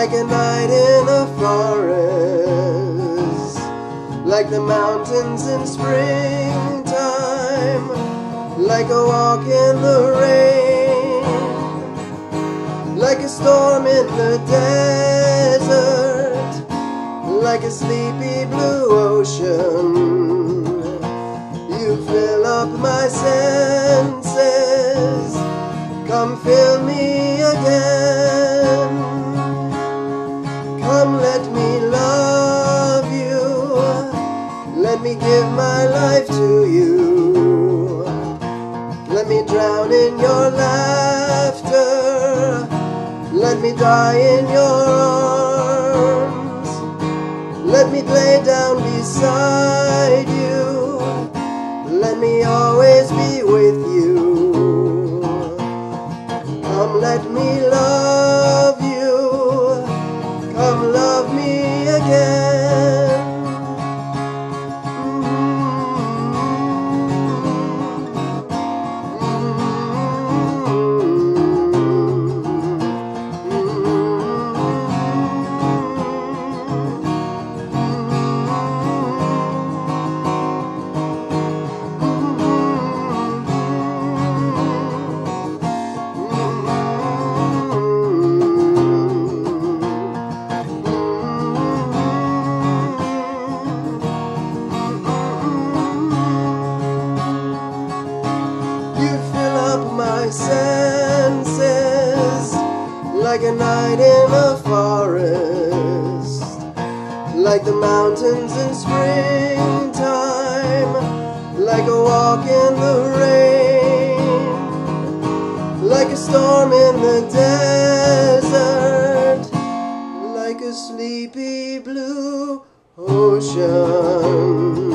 like a night in a forest, like the mountains in springtime, like a walk in the rain, like a storm in the desert, like a sleepy blue ocean. You fill up my senses, come fill me again. Come, let me love you, let me give my life to you. Let me drown in your laughter, let me die in your arms. Let me lay down beside you, let me always be with you. Come, let me love you, come love me again. My senses, like a night in a forest, like the mountains in springtime, like a walk in the rain, like a storm in the desert, like a sleepy blue ocean.